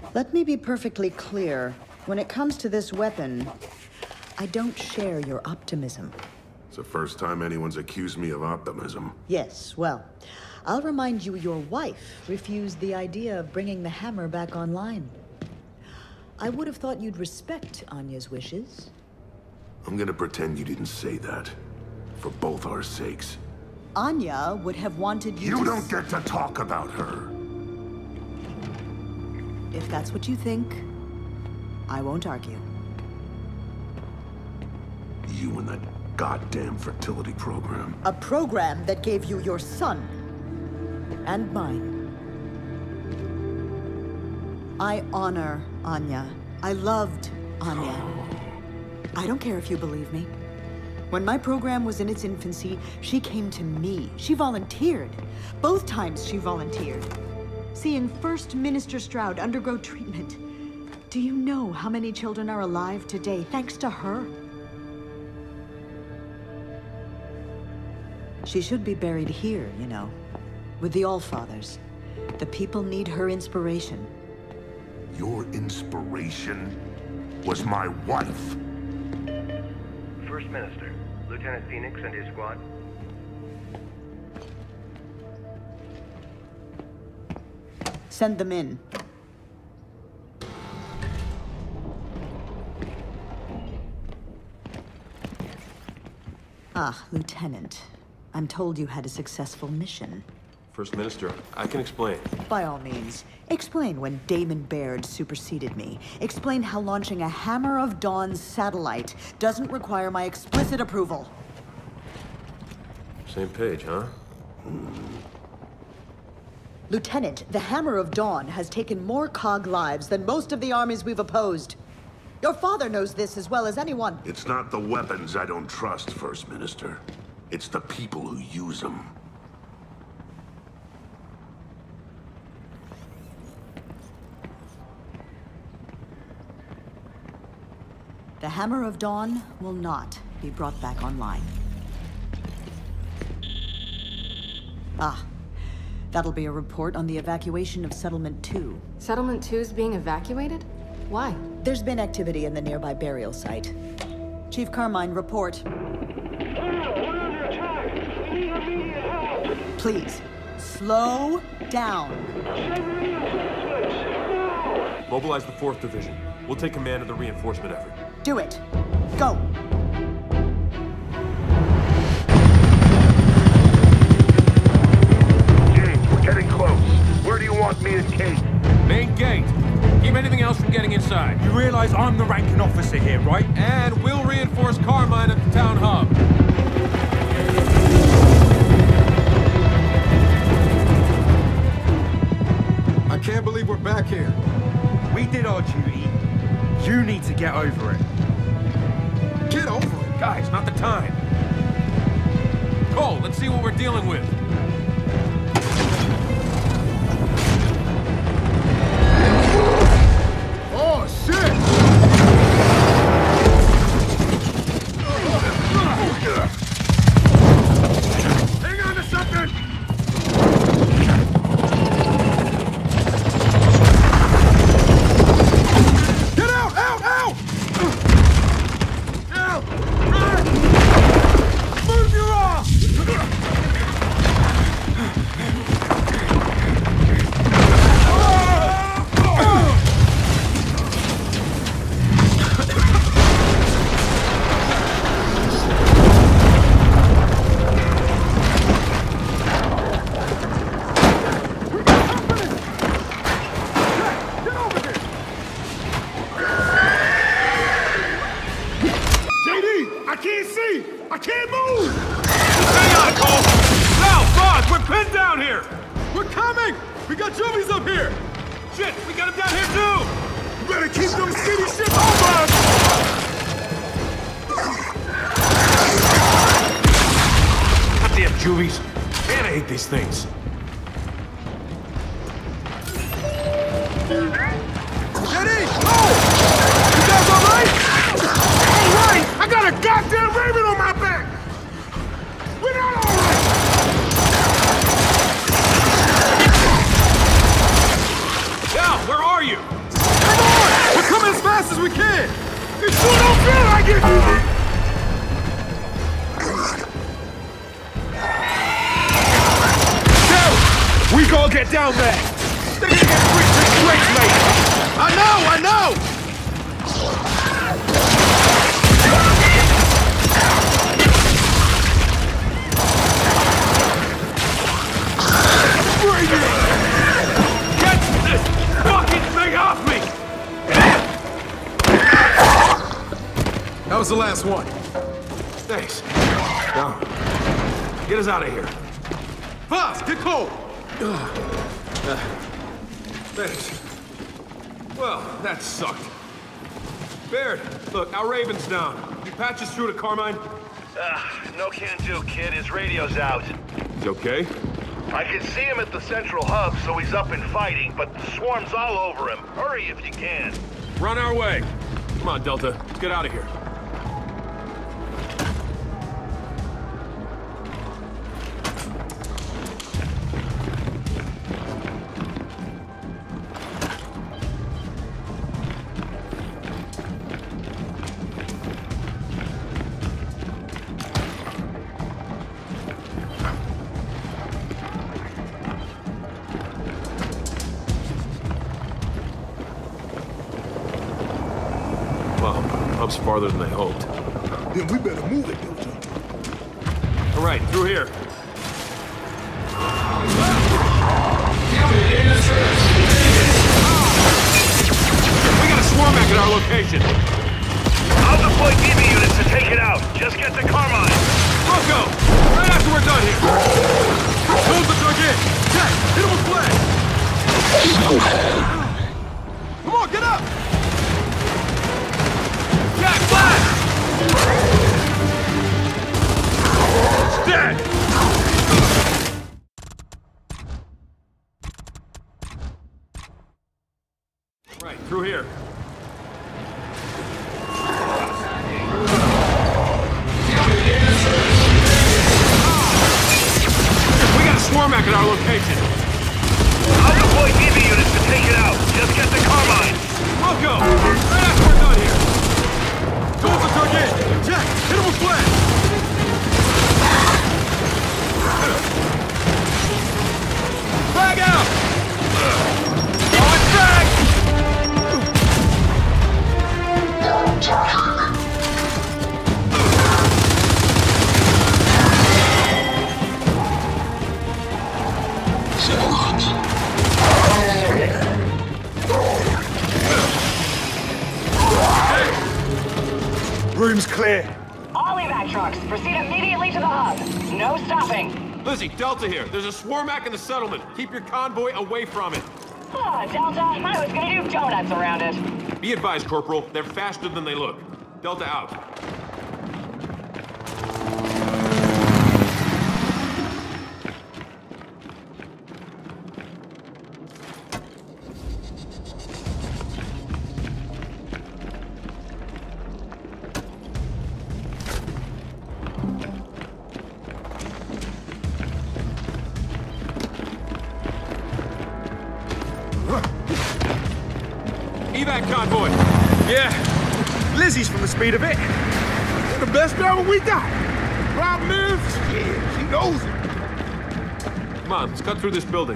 Let me be perfectly clear. When it comes to this weapon, I don't share your optimism. It's the first time anyone's accused me of optimism. Yes, well, I'll remind you your wife refused the idea of bringing the hammer back online. I would have thought you'd respect Anya's wishes. I'm gonna pretend you didn't say that. For both our sakes. Anya would have wanted you to... You don't get to talk about her. If that's what you think, I won't argue. You and that goddamn fertility program. A program that gave you your son. And mine. I honor Anya. I loved Anya. I don't care if you believe me. When my program was in its infancy, she came to me. She volunteered. Both times she volunteered. Seeing First Minister Stroud undergo treatment. Do you know how many children are alive today thanks to her? She should be buried here, you know, with the Allfathers. The people need her inspiration. Your inspiration was my wife. First Minister, Lieutenant Phoenix and his squad. Send them in. Ah, Lieutenant. I'm told you had a successful mission. First Minister, I can explain. By all means. Explain when Damon Baird superseded me. Explain how launching a Hammer of Dawn satellite doesn't require my explicit approval. Same page, huh? Lieutenant, the Hammer of Dawn has taken more COG lives than most of the armies we've opposed. Your father knows this as well as anyone. It's not the weapons I don't trust, First Minister. It's the people who use them. The Hammer of Dawn will not be brought back online. Ah, that'll be a report on the evacuation of Settlement 2. Settlement 2 is being evacuated? Why? There's been activity in the nearby burial site. Chief Carmine, report. We're under attack! We need immediate help! Please, slow down. Send reinforcements! Now! Mobilize the 4th Division. We'll take command of the reinforcement effort. Do it. Go. James, we're getting close. Where do you want me and Kate? Main gate. Keep anything else from getting inside. You realize I'm the ranking officer here, right? And we'll reinforce Carmine at the town hub. I can't believe we're back here. We did our duty. You need to get over it. Get over it? Guys, not the time. Cole, let's see what we're dealing with. Oh, shit! Hang on to something! Get out! Out! Out! Out! Run! Move your ass! Get over here! JD! I can't see! I can't move! Hang on, Cole! Now, Boss, we're pinned down here! We're coming! We got Juvies up here! Shit, we got him down here too! You better keep those skinny shit off us! Goddamn Juvies! Man, I hate these things. Jenny! Oh! You guys all right? All right! I got a goddamn raven on my back! We're not all right! Yeah, where are you? fast as we can! It sure don't feel like it! Now, we gonna get down there! They're gonna get free race, mate! I know! Bring it! Get this fucking thing off me! That was the last one. Thanks. Now, get us out of here. Fast, get cold! Thanks. Well, that sucked. Baird, look, our Raven's down. You patch us through to Carmine? No can do, kid. His radio's out. He's okay? I can see him at the central hub, so he's up and fighting, but the swarm's all over him. Hurry if you can. Run our way. Come on, Delta. Let's get out of here. Hub's farther than I hoped. Then we better move it, Delta. All right, through here. We got a swarm back at our location. I'll deploy DB units to take it out. Just get to Carmine. Rocco! Right after we're done here. Hold the dug in. Jack, hit him with flag. Come on, get up! Jack, flash! It's dead! Right, through here. We got a swarm back at our location. I'll deploy DB units to take it out. Just get to Carmine. Rocco! Right after we're done here. Tools are dug in! Jack, hit him with flash! Frag out! Going frag! Room's clear. All evac trucks, proceed immediately to the hub. No stopping. Lizzie, Delta here. There's a swarm back in the settlement. Keep your convoy away from it. Delta, I was gonna do donuts around it. Be advised, Corporal. They're faster than they look. Delta out. Evac convoy! Yeah, Lizzie's from the speed of it. You're the best driver we got. Problem is, yeah, she knows it. Come on, let's cut through this building.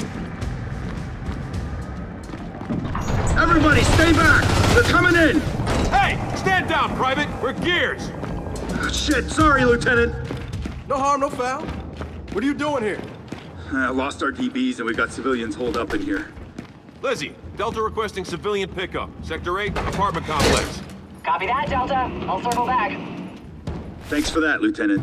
Everybody, stay back. They're coming in. Hey! Stand down, Private! We're gears! Shit, sorry, Lieutenant. No harm, no foul. What are you doing here? Lost our DBs and we got civilians holed up in here. Lizzie, Delta requesting civilian pickup. Sector 8, apartment complex. Copy that, Delta. I'll circle back. Thanks for that, Lieutenant.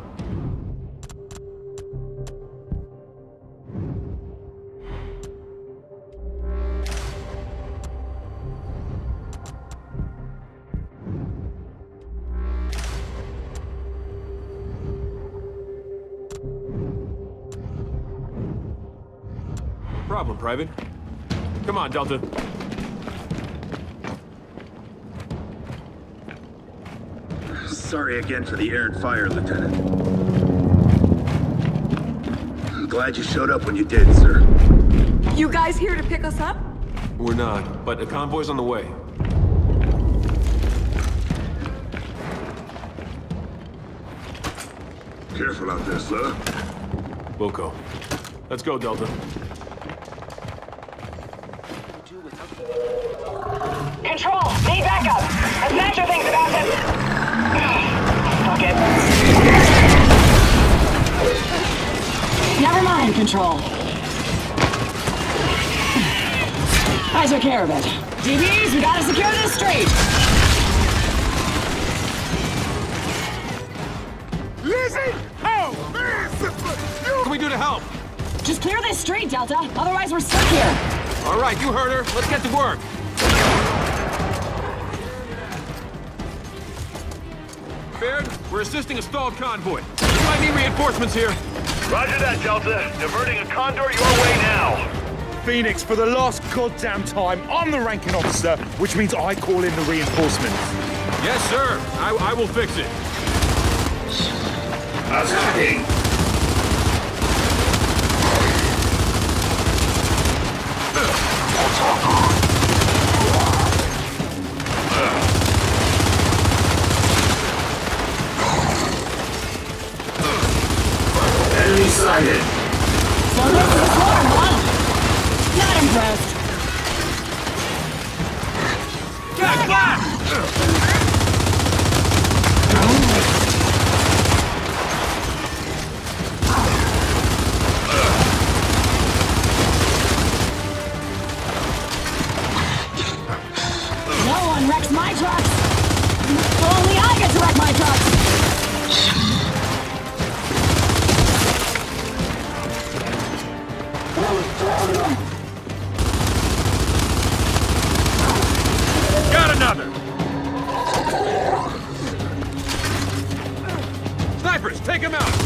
Problem, Private. Come on, Delta. Sorry again for the errant fire, Lieutenant. I'm glad you showed up when you did, sir. You guys here to pick us up? We're not, but a convoy's on the way. Careful out there, sir. We'll go. Let's go, Delta. Control, need backup. A Snatcher thinks about it. Fuck it. Never mind, Control. I took care of it. DBs, we gotta secure this street. Lizzie! Oh, man, sister! What can we do to help? Just clear this street, Delta. Otherwise, we're stuck here. All right, you heard her. Let's get to work. Baird, we're assisting a stalled convoy. You might need reinforcements here. Roger that, Delta. Diverting a Condor your way now. Phoenix, for the last goddamn time, I'm the ranking officer, which means I call in the reinforcements. Yes, sir. I will fix it. Attacking! Enemy sighted! So this is a swarm, huh? Not impressed. Get back! No one wrecks my trucks. Only I get to wreck my trucks. Got another! Snipers, take him out!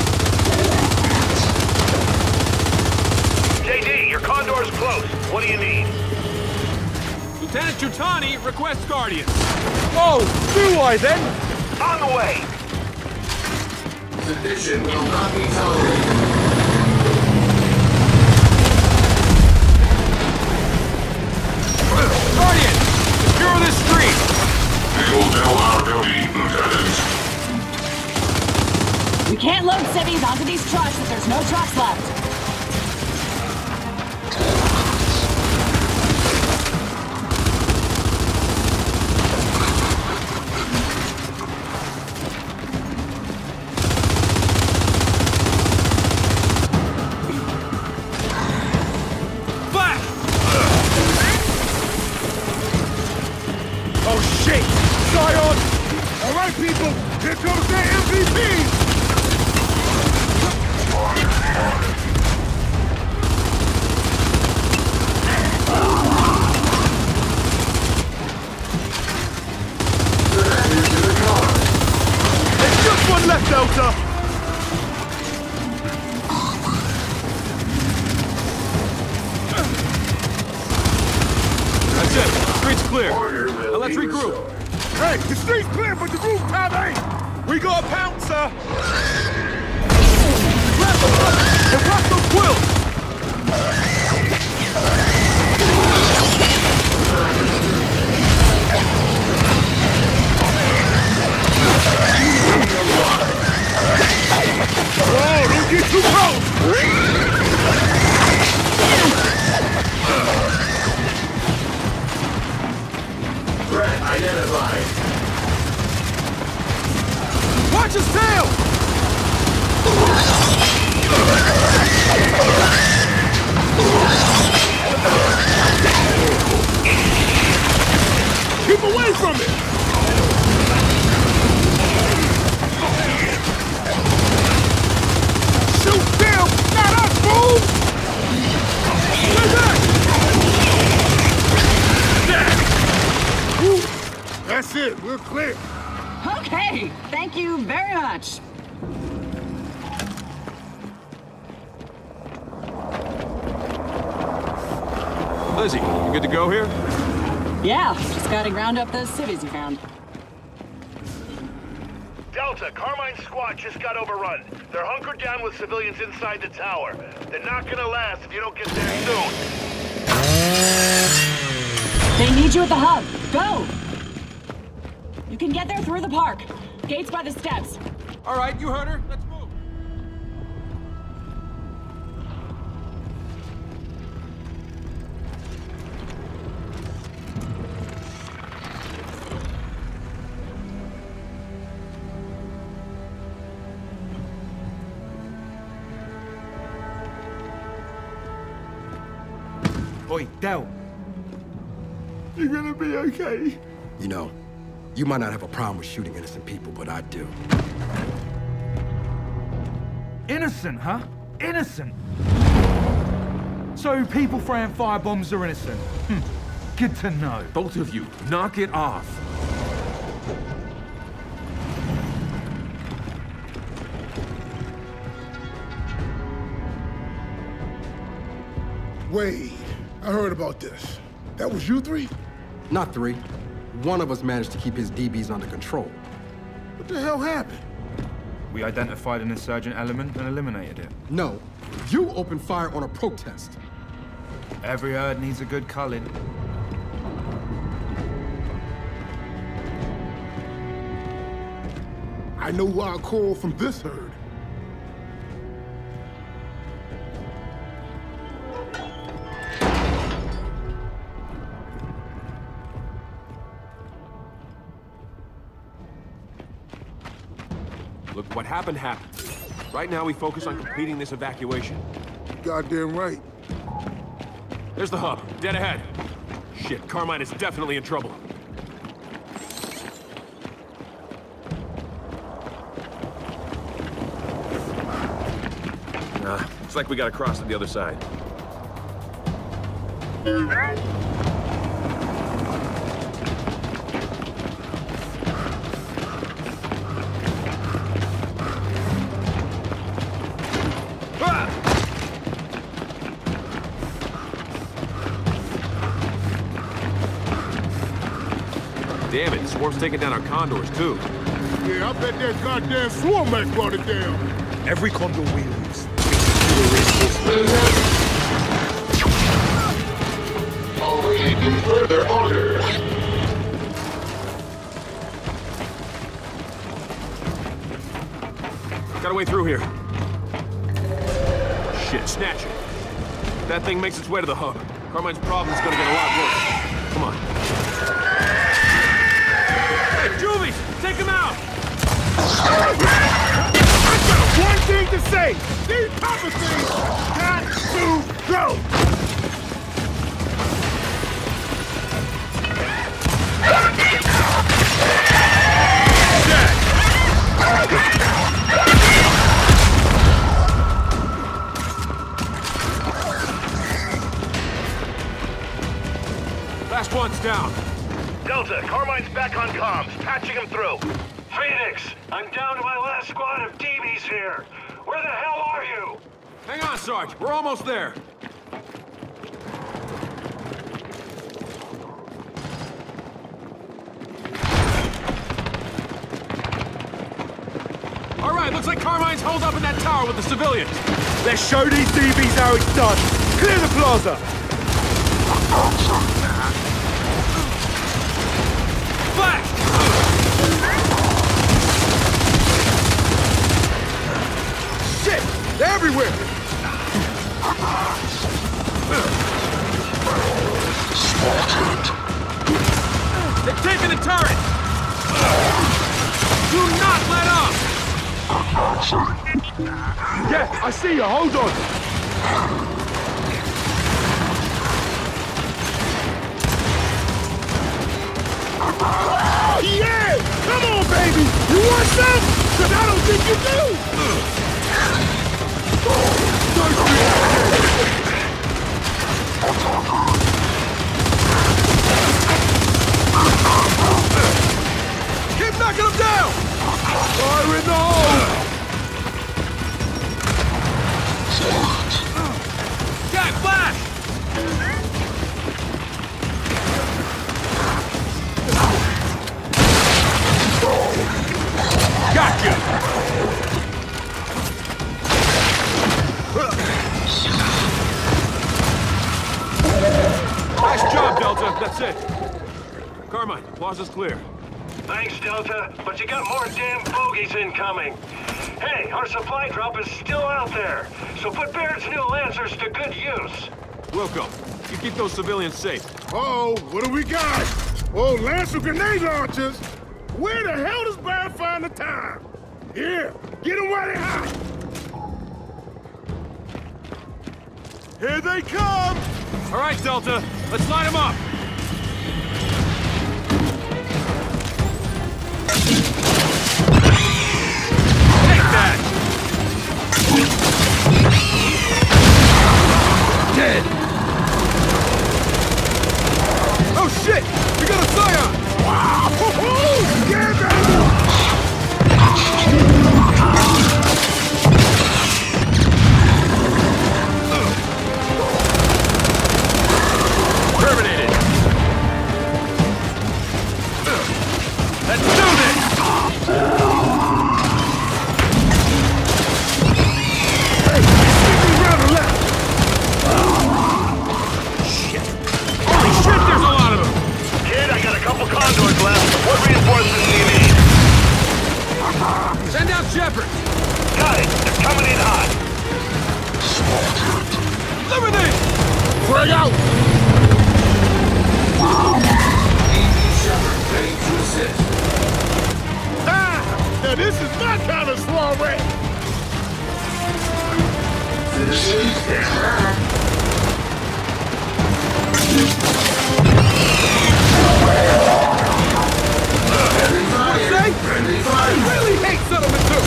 JD, your Condor's close. What do you need? Lieutenant Jutani requests Guardians. Oh, do I then? On the way! Sedition will not be tolerated. Guardian, secure this street! We will do our duty, Lieutenant. We can't load civvies onto these trucks if there's no trucks left. Flash! Oh, shit! Zion! All right, people, here comes their MVP! There's just one left, Delta! That's it. Street's clear. Now let's regroup. Hey, the street's clear, but the rooftop ain't! We got a pouncer! Grab the front and rock those quills! Oh, don't get too close! Threat identified. Watch his tail! Keep away from it! Shoot them, not us, fool! Stay back! Whew. That's it, we're clear. Okay, thank you very much. Lizzie, you good to go here? Yeah, just gotta ground up those civvies you found. Delta, Carmine's squad just got overrun. They're hunkered down with civilians inside the tower. They're not gonna last if you don't get there soon. They need you at the hub. Go! You can get there through the park. Gates by the steps. All right, you heard her. Let's move. Oi, Del. You gonna be okay? You know, you might not have a problem with shooting innocent people, but I do. Innocent, huh? Innocent? So people throwing firebombs are innocent? Good to know. Both of you, knock it off. Wade, I heard about this. That was you three? Not three. One of us managed to keep his DBs under control. What the hell happened? We identified an insurgent element and eliminated it. No, you opened fire on a protest. Every herd needs a good culling. I know who I'll call from this herd. Look, what happened, happened. Right now, we focus on completing this evacuation. Goddamn right. There's the hub, dead ahead. Shit, Carmine is definitely in trouble. Looks like we gotta cross to the other side. Damn it, Swarm's taking down our condors, too. Yeah, I bet that goddamn swarm mech brought it down. Every condor we lose. Awaiting further orders. Got a way through here. Shit, snatch it. That thing makes its way to the hub. Carmine's problem's gonna get a lot worse. Come on. Hey, Juvies! Take him out! I've got one thing to say! These Papa things got to go! Last one's down. Delta, Carmine's back on comms, patching him through. Phoenix, I'm down to my last squad of DBs here. Where the hell are you? Hang on, Sarge. We're almost there. All right, looks like Carmine's holed up in that tower with the civilians. Let's show these DBs how it's done. Clear the plaza. Flash! Shit! They're everywhere! They're taking the turret! Do not let up! Yeah, I see you. Hold on. Oh, yeah! Come on, baby! You want some? Because I don't think you do! Keep knocking them down! Fire in the hole! Jack, flash! Gotcha! Nice job, Delta. That's it. Carmine, plaza's clear. Thanks, Delta, but you got more damn bogeys incoming. Hey, our supply drop is still out there, so put Barrett's new Lancers to good use. Wilco, you keep those civilians safe. Uh-oh, what do we got? Oh, Lancer grenade launchers! Where the hell does Barrett find the time? Here, get them while they're hot! Here they come! All right, Delta, let's line them up. Take that! Dead! Oh shit! We got a Scion! Wow! Yeah, baby! Terminated! Let's do this! Hey, stick me around the left! Shit! Holy shit, there's a lot of them! Kid, I got a couple condors left. What reinforcements do you need? Send out Shepard! Got it. They're coming in hot. Eliminate! Frag out! Ah! Now this is my kind of soiree! Friendly fire! I really hate settlement too!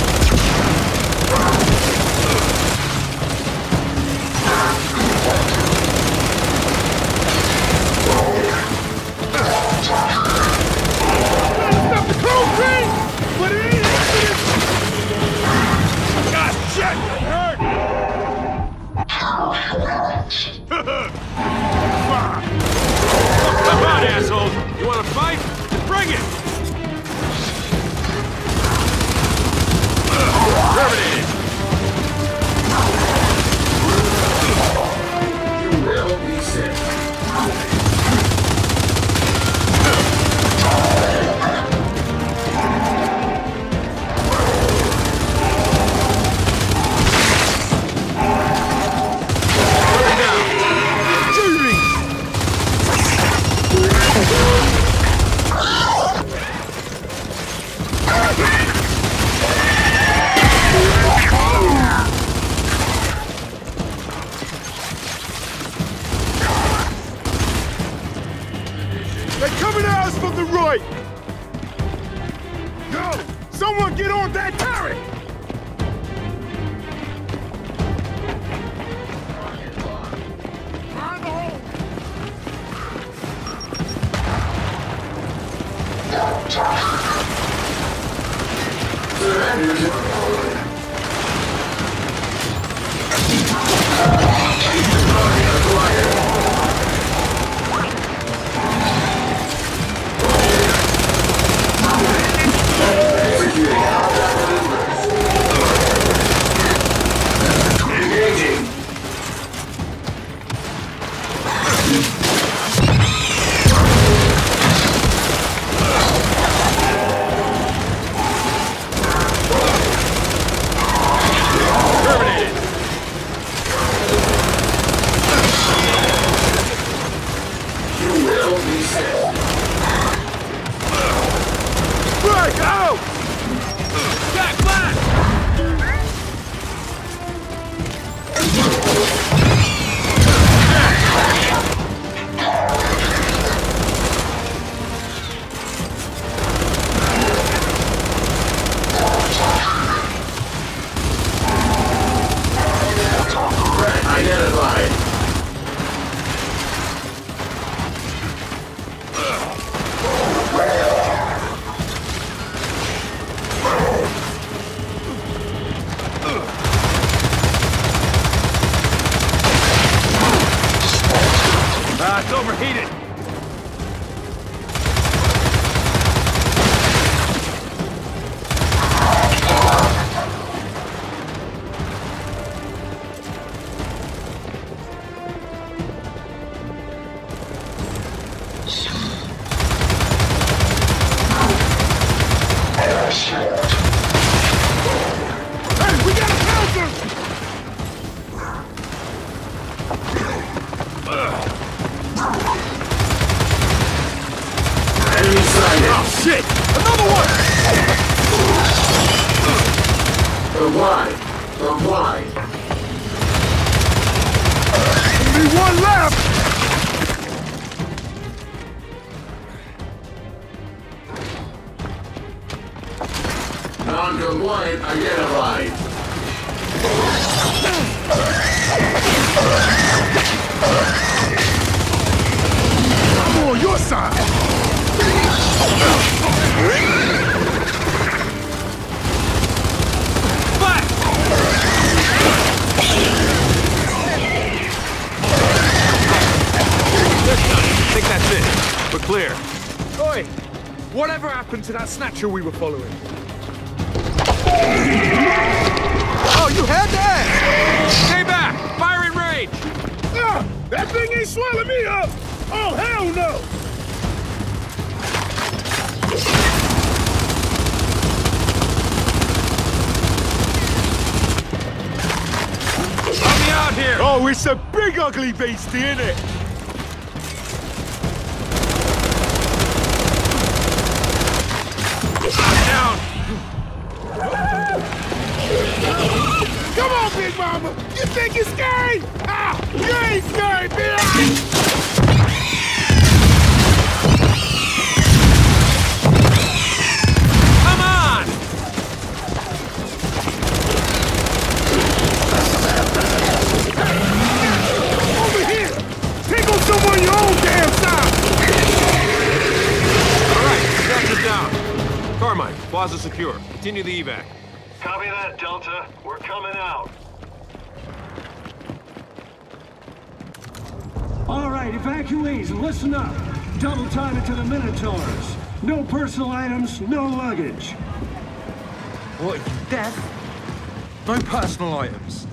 Stop the cold thing! But it ain't accident! God, shit! Come on, assholes! You wanna fight? Bring it! Terminated! You will be sick. They're coming at us from the right! Yo! Someone get on that turret! Find the hole! It's overheated. Hey, we got a counter! Enemy sighted. Oh, shit! Another one! The wide. Only one left! Non-compliant identified. I'm on your side! I think that's it. We're clear. Oi! Whatever happened to that snatcher we were following? Oh, you had that! Stay back! Firing range! That thing ain't swelling me up! Oh, hell no! Help me out here! Oh, it's a big ugly beastie, isn't it? Down! Come on, Big Mama! You think it's scary? Ah! You ain't scary, bitch! Come on! Over here! Take on someone your own damn side! All right, snatcher's down. Carmine, plaza secure. Continue the evac. Copy that, Delta. We're coming out. All right, evacuees, listen up. Double time it to the Minotaurs. No personal items, no luggage. What, are you deaf? No personal items.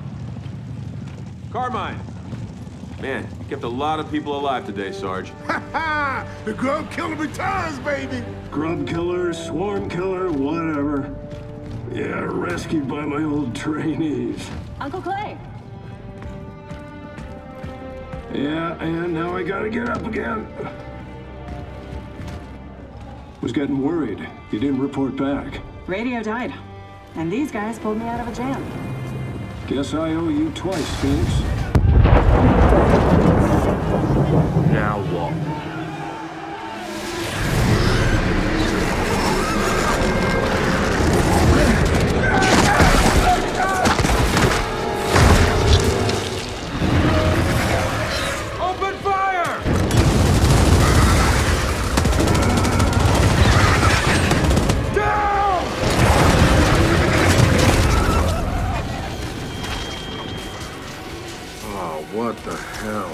Carmine! Man, you kept a lot of people alive today, Sarge. Ha ha! The grub killer returns, baby! Grub killer, swarm killer, whatever. Yeah, rescued by my old trainees. Uncle Clay. Yeah, and now I gotta get up again. Was getting worried. You didn't report back. Radio died. And these guys pulled me out of a jam. Guess I owe you twice, Phoenix. Now what? Open fire! Down! Oh, what the hell?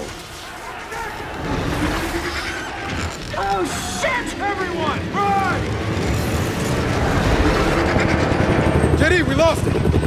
Oh, shit! Everyone, run! JD, we lost it!